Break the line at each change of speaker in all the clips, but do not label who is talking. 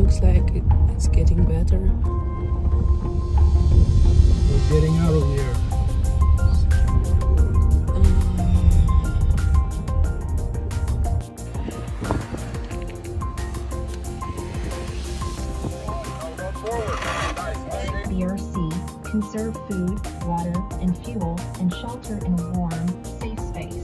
looks like it's getting better.
We're getting out of here.
BRC, conserve food, water, and fuel, and shelter in a warm, safe space.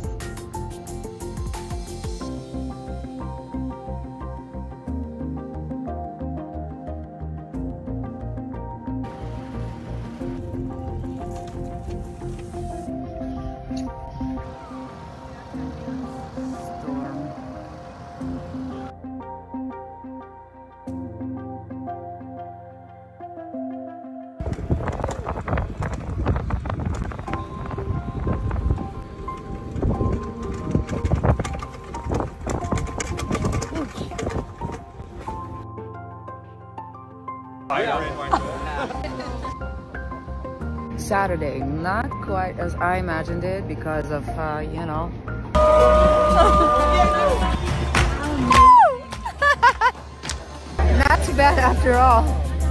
Saturday, not quite as I imagined it because of, you know. Not too bad after all.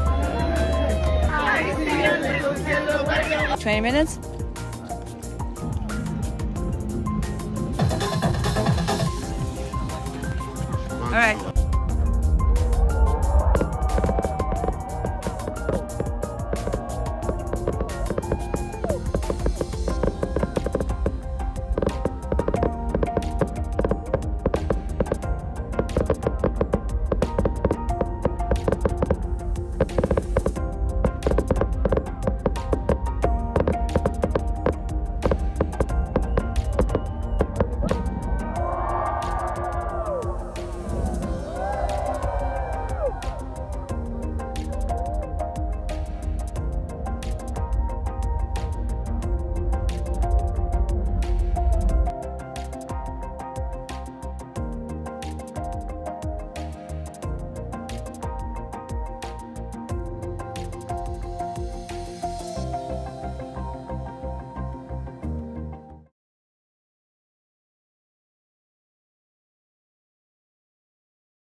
20 minutes? All right.